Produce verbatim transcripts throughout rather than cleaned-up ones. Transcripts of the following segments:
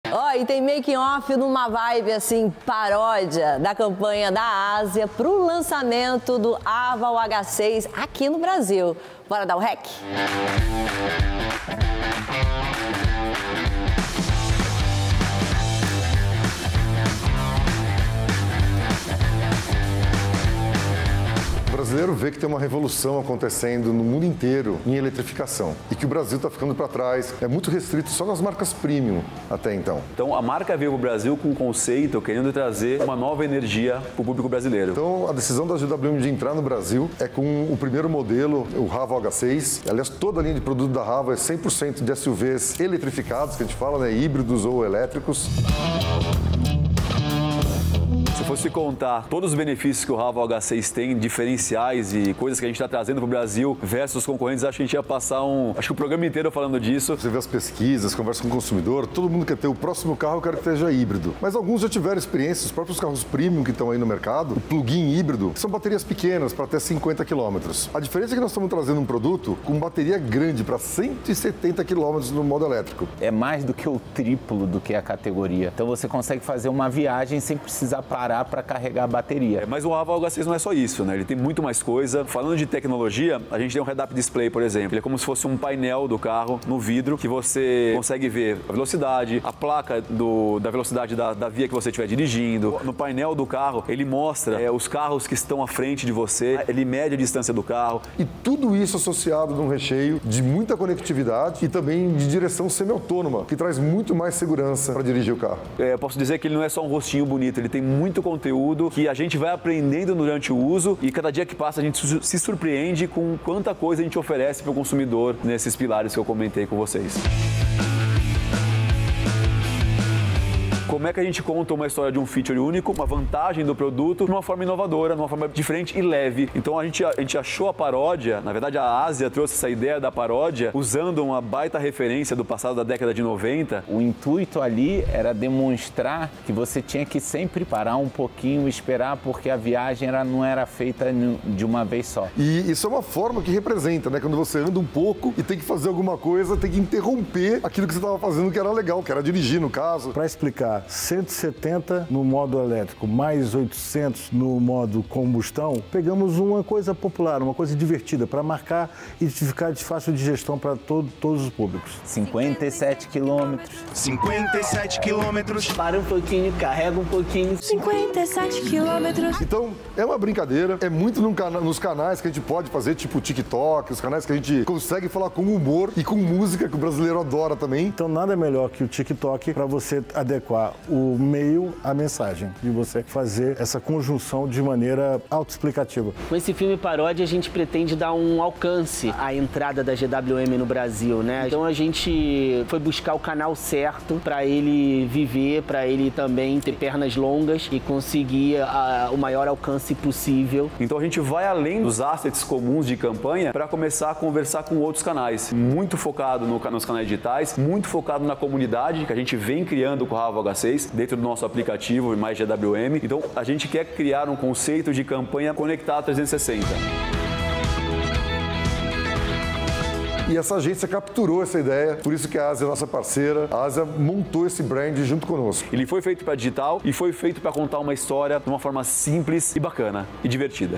Ó, e tem making off numa vibe assim, paródia da campanha da Ásia pro lançamento do Haval H seis aqui no Brasil. Bora dar o rec? O brasileiro vê que tem uma revolução acontecendo no mundo inteiro em eletrificação e que o Brasil está ficando para trás. É muito restrito só nas marcas premium até então. Então a marca veio para o Brasil com um conceito querendo trazer uma nova energia para o público brasileiro. Então a decisão da G W M de entrar no Brasil é com o primeiro modelo, o Haval H seis. Aliás, toda a linha de produto da Haval é cem por cento de S U Vs eletrificados, que a gente fala, né, híbridos ou elétricos. Se fosse contar todos os benefícios que o Haval H seis tem, diferenciais e coisas que a gente está trazendo para o Brasil versus os concorrentes, acho que a gente ia passar um, acho que o programa inteiro falando disso. Você vê as pesquisas, conversa com o consumidor, todo mundo quer ter o próximo carro, eu quero que seja híbrido. Mas alguns já tiveram experiência, os próprios carros premium que estão aí no mercado, o plug-in híbrido, são baterias pequenas para até cinquenta quilômetros. A diferença é que nós estamos trazendo um produto com bateria grande para cento e setenta quilômetros no modo elétrico. É mais do que o triplo do que a categoria. Então você consegue fazer uma viagem sem precisar parar para carregar a bateria. É, mas o Haval H seis não é só isso, né? Ele tem muito mais coisa. Falando de tecnologia, a gente tem um head-up display, por exemplo. Ele é como se fosse um painel do carro no vidro que você consegue ver a velocidade, a placa do, da velocidade da, da via que você estiver dirigindo. No painel do carro, ele mostra é, os carros que estão à frente de você, ele mede a distância do carro. E tudo isso associado num recheio de muita conectividade e também de direção semi-autônoma, que traz muito mais segurança para dirigir o carro. É, eu posso dizer que ele não é só um rostinho bonito, ele tem muito conteúdo que a gente vai aprendendo durante o uso e cada dia que passa a gente se surpreende com quanta coisa a gente oferece para o consumidor nesses pilares que eu comentei com vocês. Como é que a gente conta uma história de um feature único, uma vantagem do produto, de uma forma inovadora, de uma forma diferente e leve. Então a gente, a gente achou a paródia, na verdade a Ásia trouxe essa ideia da paródia usando uma baita referência do passado da década de noventa. O intuito ali era demonstrar que você tinha que sempre parar um pouquinho e esperar, porque a viagem era, não era feita de uma vez só. E isso é uma forma que representa, né? Quando você anda um pouco e tem que fazer alguma coisa, tem que interromper aquilo que você estava fazendo que era legal, que era dirigir no caso. Para explicar, cento e setenta no modo elétrico, mais oitocentos no modo combustão, pegamos uma coisa popular, uma coisa divertida, para marcar e ficar de fácil digestão para todo, todos os públicos. cinquenta e sete quilômetros. cinquenta e sete quilômetros. Para um pouquinho, carrega um pouquinho. cinquenta e sete quilômetros. Então, é uma brincadeira, é muito no cana- nos canais que a gente pode fazer, tipo o TikTok, os canais que a gente consegue falar com humor e com música, que o brasileiro adora também. Então, nada melhor que o TikTok para você adequar o meio à mensagem, de você fazer essa conjunção de maneira autoexplicativa. Com esse filme paródia, a gente pretende dar um alcance à entrada da G W M no Brasil, né? Então a gente foi buscar o canal certo para ele viver, para ele também ter pernas longas e conseguir a, o maior alcance possível. Então a gente vai além dos assets comuns de campanha para começar a conversar com outros canais. Muito focado no, nos canais digitais, muito focado na comunidade que a gente vem criando com o Haval H seis, dentro do nosso aplicativo e mais G W M. Então a gente quer criar um conceito de campanha conectada trezentos e sessenta. E essa agência capturou essa ideia, por isso que a Ásia é nossa parceira. A Ásia montou esse brand junto conosco. Ele foi feito para digital e foi feito para contar uma história de uma forma simples e bacana e divertida.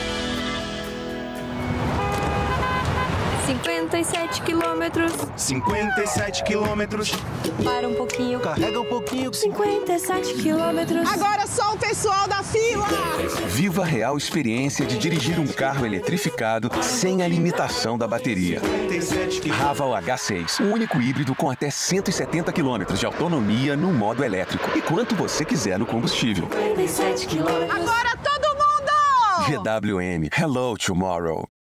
cinquenta e sete quilômetros. cinquenta e sete quilômetros. Para um pouquinho. Carrega um pouquinho. cinquenta e sete quilômetros. Agora só o pessoal da fila! Viva a real experiência de dirigir um carro eletrificado sem a limitação da bateria. Haval H seis, o único híbrido com até cento e setenta quilômetros de autonomia no modo elétrico e quanto você quiser no combustível. cinquenta e sete quilômetros. Agora todo mundo! G W M. Hello, tomorrow.